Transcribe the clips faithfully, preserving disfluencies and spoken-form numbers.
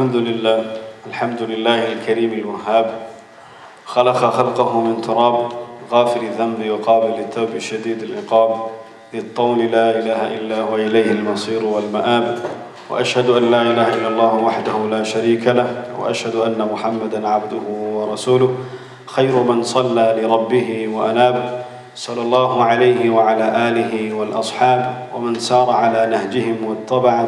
الحمد لله الحمد لله الكريم الوهاب خلق خلقه من تراب غافر الذنب وقابل التوب شديد العقاب ذي الطول لا إله إلا هو إليه المصير والمآب وأشهد أن لا إله إلا الله وحده لا شريك له وأشهد أن محمدا عبده ورسوله خير من صلى لربه وأناب صلى الله عليه وعلى آله والأصحاب ومن سار على نهجهم واتبع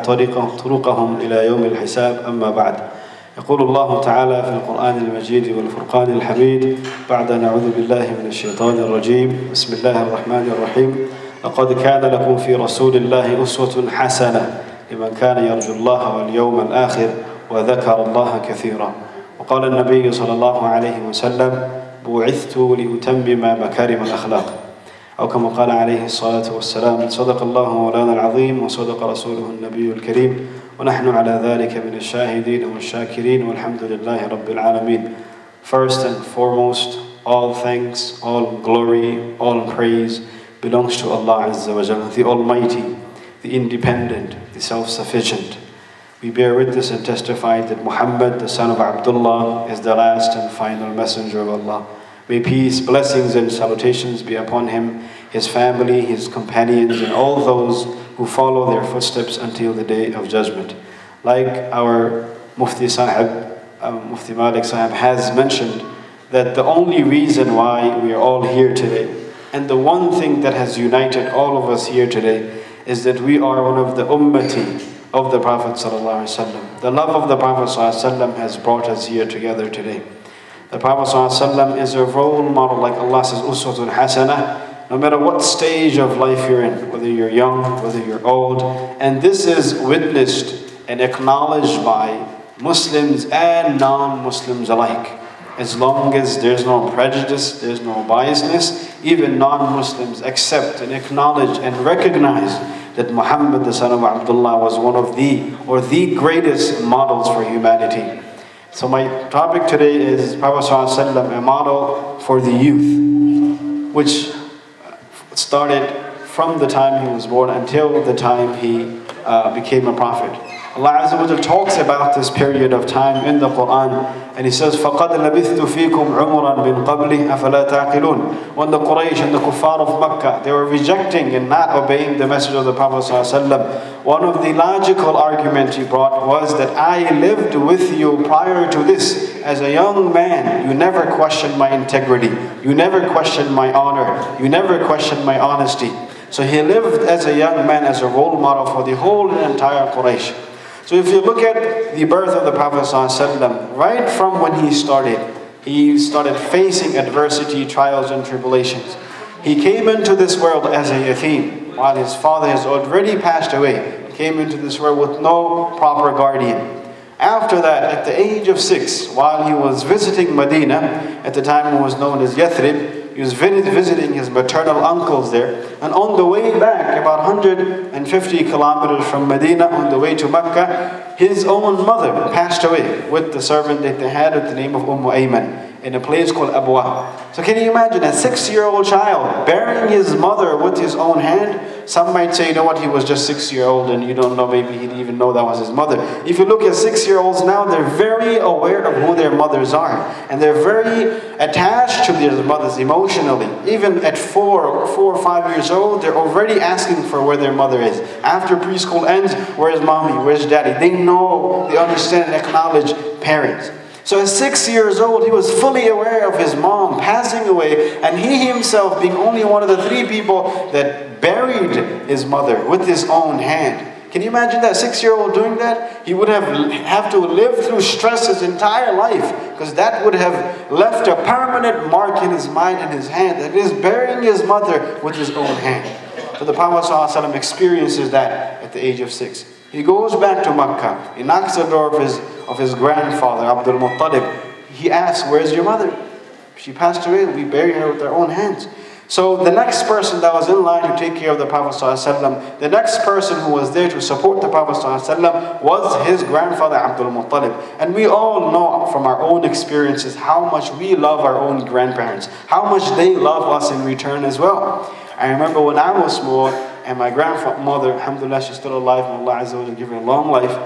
طرقهم إلى يوم الحساب. أما بعد، يقول الله تعالى في القرآن المجيد والفرقان الحميد بعد نعوذ بالله من الشيطان الرجيم. بسم الله الرحمن الرحيم. لقد كان لكم في رسول الله أسوة حسنة لمن كان يرجو الله واليوم الآخر وذكر الله كثيرا. وقال النبي صلى الله عليه وسلم: بعثت لأتمم مكارم الأخلاق، أو كما قال عليه الصلاة والسلام: صدق الله مولانا العظيم وصدق رسوله النبي الكريم ونحن على ذلك من الشاهدين والشاكرين والحمد لله رب العالمين. First and foremost, all thanks, all glory, all praise belongs to Allah Azza wa Jalla, the Almighty, the Independent, the Self-Sufficient. We bear witness and testify that Muhammad, the son of Abdullah, is the last and final messenger of Allah. May peace, blessings and salutations be upon him, his family, his companions, and all those who follow their footsteps until the day of judgment. Like our Mufti Sahib, uh, Mufti Malik Sahib has mentioned, that the only reason why we are all here today, and the one thing that has united all of us here today, is that we are one of the ummati of the Prophet ﷺ. The love of the Prophet ﷺ has brought us here together today. The Prophet ﷺ is a role model, like Allah says, uswatun hasana, no matter what stage of life you're in, whether you're young, whether you're old. And this is witnessed and acknowledged by Muslims and non-Muslims alike. As long as there's no prejudice, there's no biasness, even non-Muslims accept and acknowledge and recognize that Muhammad, the son of Abdullah, was one of the, or the greatest models for humanity. So my topic today is Prophet ﷺ, a model for the youth, which started from the time he was born until the time he uh, became a prophet. Allah Azza wa Jalla talks about this period of time in the Quran, and He says, فَقَدْ لَبِثْتُ فِيكُمْ عُمُرًا مِنْ قَبْلِ أَفَلَا تَعْقِلُونَ. When the Quraysh and the Kuffar of Makkah, they were rejecting and not obeying the message of the Prophet ﷺ, one of the logical arguments he brought was that I lived with you prior to this. As a young man, you never questioned my integrity, you never questioned my honor, you never questioned my honesty. So he lived as a young man as a role model for the whole and entire Quraysh. So if you look at the birth of the Prophet ﷺ, right from when he started, he started facing adversity, trials and tribulations. He came into this world as a yatim, while his father has already passed away. He came into this world with no proper guardian. After that, at the age of six, while he was visiting Medina, at the time it was known as Yathrib, he was visiting his maternal uncles there. And on the way back, about one hundred fifty kilometers from Medina, on the way to Mecca, his own mother passed away with the servant that they had with the name of Ayman in a place called Abwa. So can you imagine a six-year-old child burying his mother with his own hand? Some might say, you know what, he was just six-year-old and you don't know, maybe he didn't even know that was his mother. If you look at six-year-olds now, they're very aware of who their mothers are. And they're very attached to their mothers emotionally. Even at four, four or five years old, they're already asking for where their mother is. After preschool ends, where's mommy, where's daddy? They know, they understand and acknowledge parents. So at six years old, he was fully aware of his mom passing away, and he himself being only one of the three people that buried his mother with his own hand. Can you imagine that six-year-old doing that? He would have, have to live through stress his entire life, because that would have left a permanent mark in his mind and his hand, that is burying his mother with his own hand. So the Prophet ﷺ experiences that at the age of six. He goes back to Makkah. He knocks the door of his, of his grandfather, Abdul Muttalib. He asks, where's your mother? She passed away. We bury her with our own hands. So the next person that was in line to take care of the Prophet ﷺ, the next person who was there to support the Prophet ﷺ was his grandfather Abdul Muttalib. And we all know from our own experiences how much we love our own grandparents, how much they love us in return as well. I remember when I was small, and my grandmother, alhamdulillah, she's still alive, and Allah Azza wa Jalla give her a long life.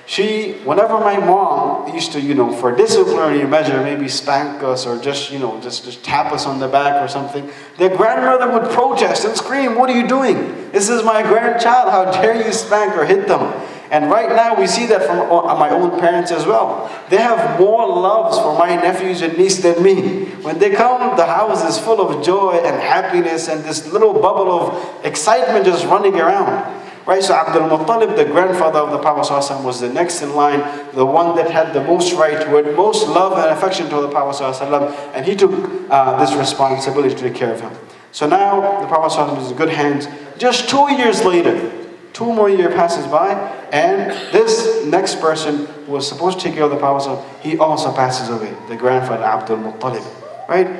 She, whenever my mom used to, you know, for disciplinary measure, maybe spank us or just, you know, just, just tap us on the back or something, their grandmother would protest and scream, "What are you doing? This is my grandchild. How dare you spank or hit them?" And right now we see that from my own parents as well. They have more loves for my nephews and niece than me. When they come, the house is full of joy and happiness and this little bubble of excitement just running around. Right, so Abdul Muttalib, the grandfather of the Prophet ﷺ, was the next in line, the one that had the most right, who had most love and affection to the Prophet ﷺ, and he took uh, this responsibility to take care of him. So now the Prophet ﷺ is in good hands. Just two years later, two more years passes by, and this next person who was supposed to take care of the Prophet ﷺ, he also passes away, the grandfather Abdul Muttalib. Right,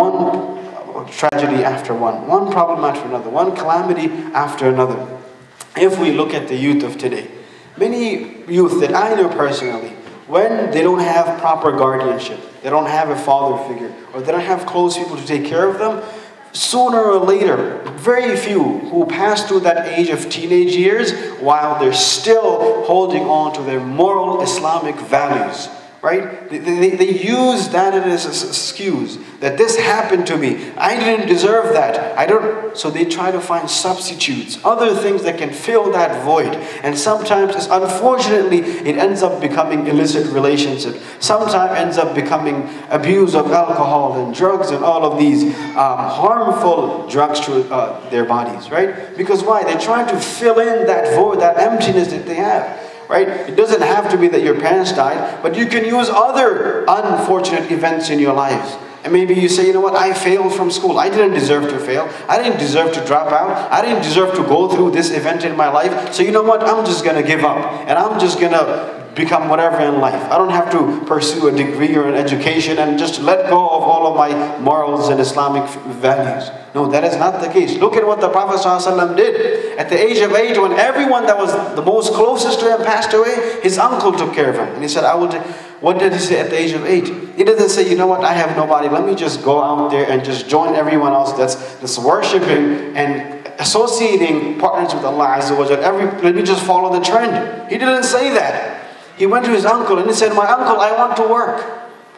one tragedy after one, one problem after another, one calamity after another. If we look at the youth of today, many youth that I know personally, when they don't have proper guardianship, they don't have a father figure, or they don't have close people to take care of them, sooner or later, very few who pass through that age of teenage years while they're still holding on to their moral Islamic values. Right? They, they, they use that as an excuse that this happened to me. I didn't deserve that. I don't. So they try to find substitutes, other things that can fill that void. And sometimes, it's, unfortunately, it ends up becoming illicit relationship. Sometimes ends up becoming abuse of alcohol and drugs and all of these um, harmful drugs to uh, their bodies. Right? Because why? They're trying to fill in that void, that emptiness that they have. Right? It doesn't have to be that your parents died, but you can use other unfortunate events in your lives. And maybe you say, you know what, I failed from school. I didn't deserve to fail. I didn't deserve to drop out. I didn't deserve to go through this event in my life. So you know what, I'm just going to give up. And I'm just going to become whatever in life. I don't have to pursue a degree or an education and just let go of all of my morals and Islamic values. No, that is not the case. Look at what the Prophet ﷺ did. At the age of eight, when everyone that was the most closest to him passed away, his uncle took care of him. And he said, I will do. What did he say at the age of eight? He doesn't say, you know what, I have nobody. Let me just go out there and just join everyone else that's, that's worshiping and associating partners with Allah Azza wa Jal. Every, let me just follow the trend. He didn't say that. He went to his uncle and he said, my uncle, I want to work.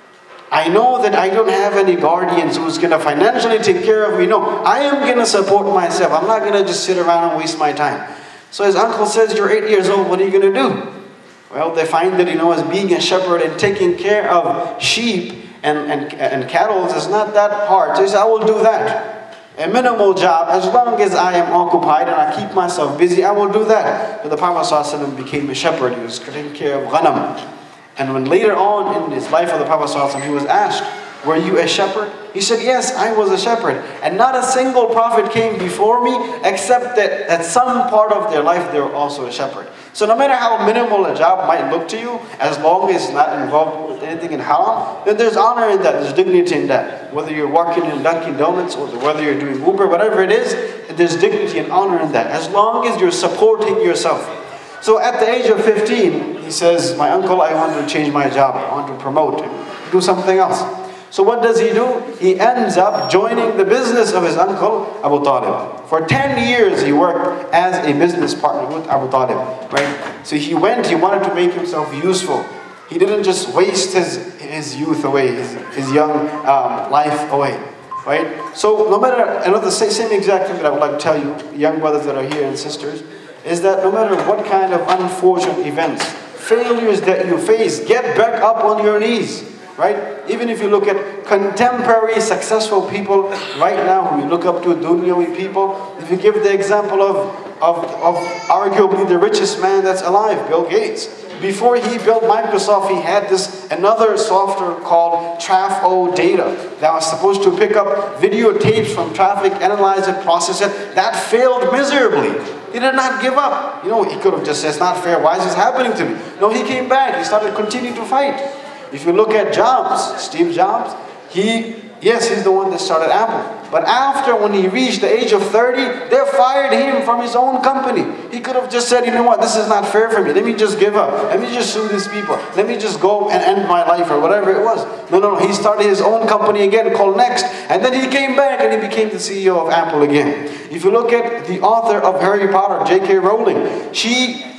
I know that I don't have any guardians who's going to financially take care of me. No, I am going to support myself. I'm not going to just sit around and waste my time. So his uncle says, you're eight years old, what are you going to do? Well, they find that, you know, as being a shepherd and taking care of sheep and, and, and cattle is not that hard. So he said, I will do that. A minimal job, as long as I am occupied and I keep myself busy, I will do that. So the Prophet ﷺ became a shepherd. He was taking care of ghanam. And when later on in his life of the Prophet ﷺ, he was asked, were you a shepherd? He said, yes, I was a shepherd. And not a single prophet came before me, except that at some part of their life, they were also a shepherd. So no matter how minimal a job might look to you, as long as it's not involved with anything in haram, then there's honor in that, there's dignity in that. Whether you're working in Dunkin' Donuts, or whether you're doing Uber, whatever it is, there's dignity and honor in that, as long as you're supporting yourself. So at the age of fifteen, he says, my uncle, I want to change my job. I want to promote and do something else. So what does he do? He ends up joining the business of his uncle, Abu Talib. For ten years, he worked as a business partner with Abu Talib. Right? So he went, he wanted to make himself useful. He didn't just waste his, his youth away, his, his young um, life away. Right? So no matter, another same exact thing that I would like to tell you, young brothers that are here and sisters, is that no matter what kind of unfortunate events, failures that you face, get back up on your knees. Right? Even if you look at contemporary successful people right now, who you look up to, dunyawi people, if you give the example of, of, of arguably the richest man that's alive, Bill Gates. Before he built Microsoft, he had this another software called Traf-O Data that was supposed to pick up videotapes from traffic, analyze it, process it. That failed miserably. He did not give up. You know, he could have just said, it's not fair, why is this happening to me? No, he came back, he started continuing to fight. If you look at Jobs, Steve Jobs, he, yes, he's the one that started Apple. But after, when he reached the age of thirty, they fired him from his own company. He could have just said, you know what, this is not fair for me. Let me just give up. Let me just sue these people. Let me just go and end my life, or whatever it was. No, no, no. He started his own company again called Next. And then he came back and he became the C E O of Apple again. If you look at the author of Harry Potter, J K Rowling, she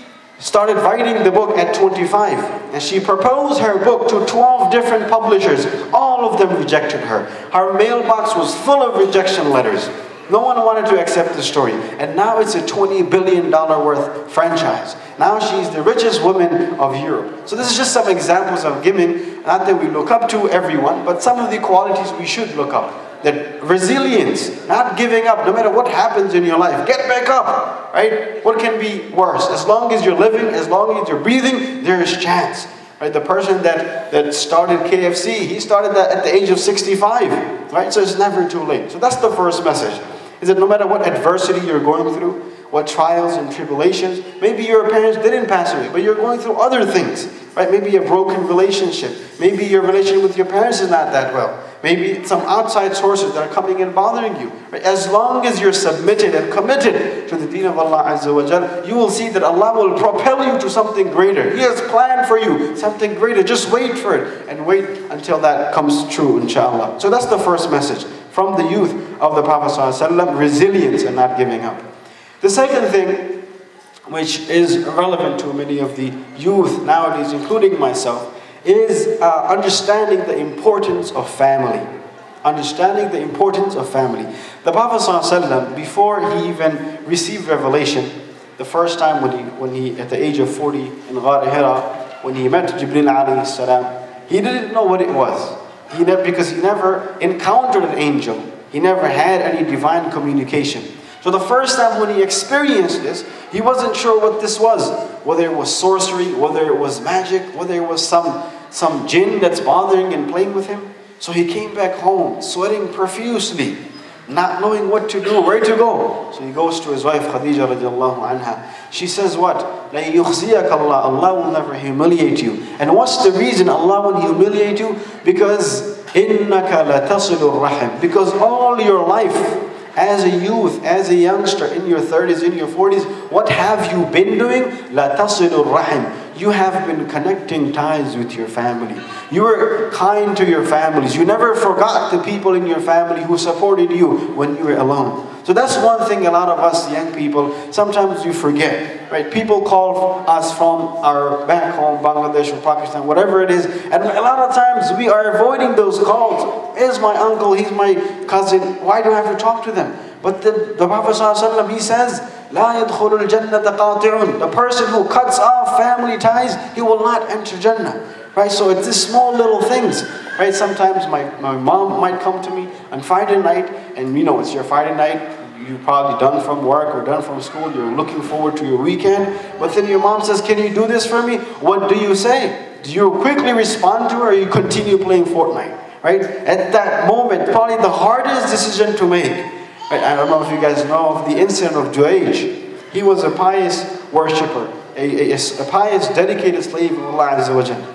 started writing the book at twenty-five. And she proposed her book to twelve different publishers. All of them rejected her. Her mailbox was full of rejection letters. No one wanted to accept the story. And now it's a twenty billion dollars worth franchise. Now she's the richest woman of Europe. So this is just some examples of giving. Not that we look up to everyone, but some of the qualities we should look up. That resilience, not giving up, no matter what happens in your life. Get back up, right? What can be worse? As long as you're living, as long as you're breathing, there is chance. Right? The person that, that started K F C, he started that at the age of sixty-five. Right? So it's never too late. So that's the first message. Is that no matter what adversity you're going through, what trials and tribulations, maybe your parents didn't pass away, but you're going through other things. Right? Maybe a broken relationship. Maybe your relationship with your parents is not that well. Maybe some outside sources that are coming and bothering you. Right? As long as you're submitted and committed to the deen of Allah Azza wa Jal, you will see that Allah will propel you to something greater. He has planned for you something greater. Just wait for it and wait until that comes true, inshallah. So that's the first message from the youth of the Prophet ﷺ, resilience and not giving up. The second thing, which is relevant to many of the youth nowadays, including myself, is uh, understanding the importance of family. Understanding the importance of family. The Prophet ﷺ, before he even received revelation, the first time when he, when he at the age of forty in Ghar Hira, when he met Jibreel alayhi salam, he didn't know what it was. He never, because he never encountered an angel. He never had any divine communication. So the first time when he experienced this, he wasn't sure what this was. Whether it was sorcery, whether it was magic, whether it was some, some jinn that's bothering and playing with him. So he came back home, sweating profusely, not knowing what to do, where to go. So he goes to his wife, Khadija radiallahu anha. She says what? لَن يُخْزِيَكَ اللَّهُ, Allah will never humiliate you. And what's the reason Allah will humiliate you? Because إِنَّكَ لَتَصِلُ الرَّحِمِ. Because all your life, as a youth, as a youngster, in your thirties, in your forties, what have you been doing? لَا تَصِلُ الرَّحِمِ. You have been connecting ties with your family. You were kind to your families. You never forgot the people in your family who supported you when you were alone. So that's one thing a lot of us young people, sometimes you forget. Right? People call us from our back home, Bangladesh or Pakistan, whatever it is. And a lot of times we are avoiding those calls. Here's my uncle, he's my cousin. Why do I have to talk to them? But the, the Prophet ﷺ, he says, لا يدخل الجنة قاطع. The person who cuts off family ties, he will not enter Jannah. Right? So it's these small little things. Right? Sometimes my, my mom might come to me on Friday night, and you know, it's your Friday night. You're probably done from work or done from school. You're looking forward to your weekend. But then your mom says, can you do this for me? What do you say? Do you quickly respond to her, or you continue playing Fortnite? Right? At that moment, probably the hardest decision to make. Right? I don't know if you guys know of the incident of Zunaid. He was a pious worshipper, a, a, a pious, dedicated slave of Allah Azza wa Jal.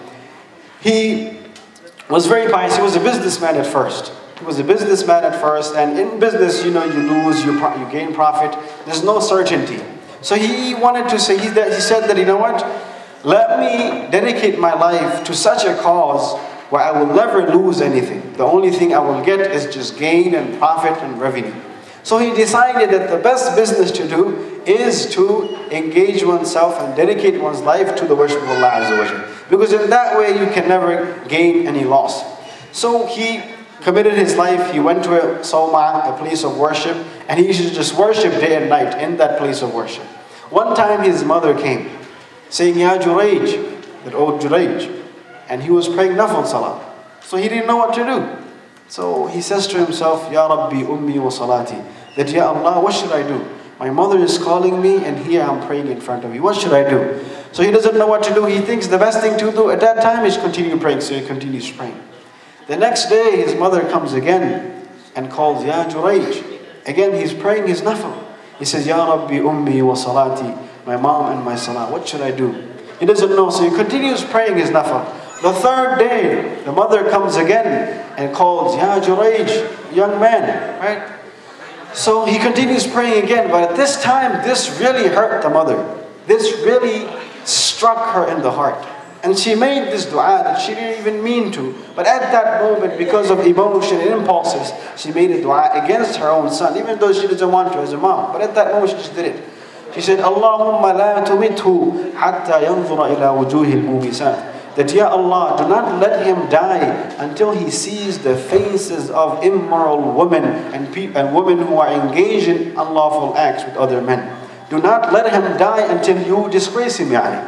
He was very pious. He was a businessman at first. He was a businessman at first, and in business, you know, you lose, you, pro you gain profit. There's no certainty. So he wanted to say, he, he said that, you know what? Let me dedicate my life to such a cause where I will never lose anything. The only thing I will get is just gain and profit and revenue. So he decided that the best business to do is to engage oneself and dedicate one's life to the worship of Allah Azza wa Jal. Because in that way you can never gain any loss. So he committed his life, he went to a sawma, a place of worship, and he used to just worship day and night in that place of worship. One time his mother came, saying, Ya Junaid, that old Junaid, and he was praying nafil salah. So he didn't know what to do. So he says to himself, Ya Rabbi ummi wa salati, that Ya Allah, what should I do? My mother is calling me, and here I'm praying in front of you. What should I do? So he doesn't know what to do. He thinks the best thing to do at that time is continue praying. So he continues praying. The next day, his mother comes again and calls, Ya Junaid. Again, he's praying his nafil. He says, Ya Rabbi ummi wa salati, my mom and my salah. What should I do? He doesn't know, so he continues praying his nafil. The third day, the mother comes again and calls, Ya Junaid, young man, right? So he continues praying again, but at this time, this really hurt the mother. This really struck her in the heart. And she made this dua that she didn't even mean to. But at that moment, because of emotion and impulses, she made a dua against her own son, even though she doesn't want to as a mom. But at that moment, she just did it. She said, Allahumma la tumithu hatta yanzura ila wujuhil mumisat. That, Ya Allah, do not let him die until he sees the faces of immoral women and, pe and women who are engaged in unlawful acts with other men. Do not let him die until you disgrace him, yani.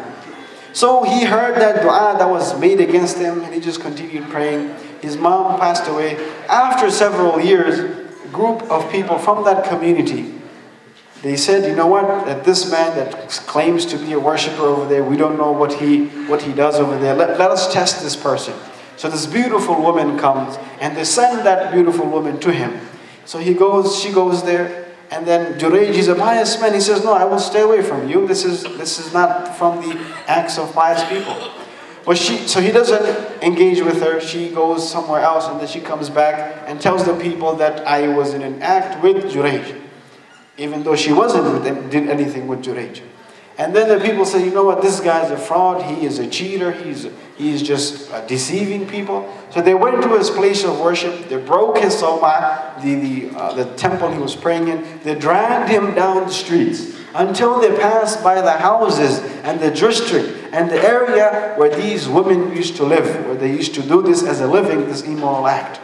So he heard that dua that was made against him, and he just continued praying. His mom passed away. After several years, a group of people from that community, they said, you know what, that this man that claims to be a worshiper over there, we don't know what he, what he does over there. Let, let us test this person. So this beautiful woman comes, and they send that beautiful woman to him. So he goes, she goes there, and then Junaid, he's a pious man. He says, no, I will stay away from you. This is, this is not from the acts of pious people. But she, so he doesn't engage with her. She goes somewhere else, and then she comes back and tells the people that I was in an act with Junaid, even though she wasn't did anything with Junaid. And then the people say, you know what, this guy's a fraud, he is a cheater, he's, he's just uh, deceiving people. So they went to his place of worship, they broke his sawma, the, the, uh, the temple he was praying in, they dragged him down the streets until they passed by the houses and the district and the area where these women used to live, where they used to do this as a living, this immoral act.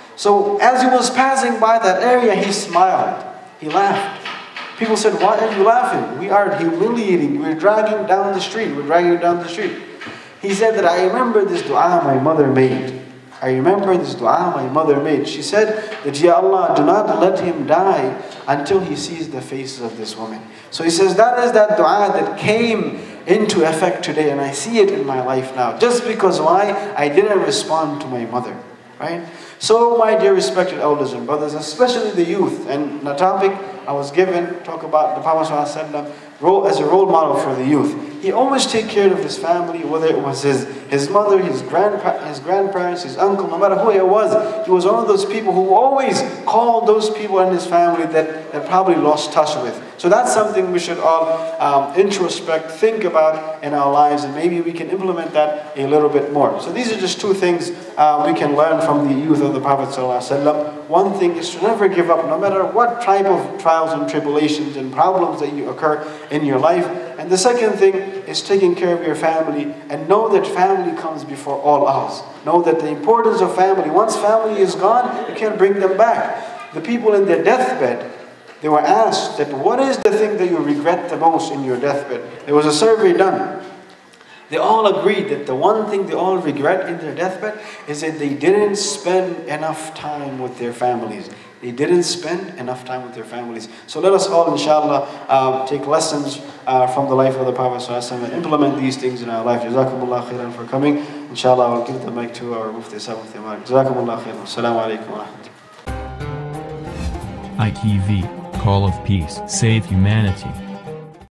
So as he was passing by that area, he smiled, he laughed. People said, why are you laughing? We are humiliating. We're dragging down the street. We're dragging down the street. He said that I remember this dua my mother made. I remember this dua my mother made. She said that, Ya Allah, do not let him die until he sees the faces of this woman. So he says, that is that dua that came into effect today, and I see it in my life now. Just because why? I didn't respond to my mother. Right? So, my dear respected elders and brothers, especially the youth, and the topic I was given, talk about the Prophet ﷺ role as a role model for the youth. He always take care of his family, whether it was his, his mother, his, grandpa his grandparents, his uncle, no matter who it was. He was one of those people who always called those people in his family that, that probably lost touch with. So that's something we should all um, introspect, think about in our lives, and maybe we can implement that a little bit more. So these are just two things uh, we can learn from the youth of the Prophet ﷺ. One thing is to never give up, no matter what type of trials and tribulations and problems that you occur in your life. And the second thing is taking care of your family, and know that family comes before all else. Know that the importance of family, once family is gone, you can't bring them back. The people in their deathbed, they were asked that what is the thing that you regret the most in your deathbed? There was a survey done. They all agreed that the one thing they all regret in their deathbed is that they didn't spend enough time with their families. They didn't spend enough time with their families. So let us all, inshallah, uh, take lessons uh, from the life of the Prophet ﷺ and implement these things in our life. Jazakumullah khairan for coming. Inshallah, I'll give the mic to our Mufti seventh Imam. Jazakumullah khairan. Assalamu alaikum wa rahmatullah. I T V, Call of Peace, Save Humanity.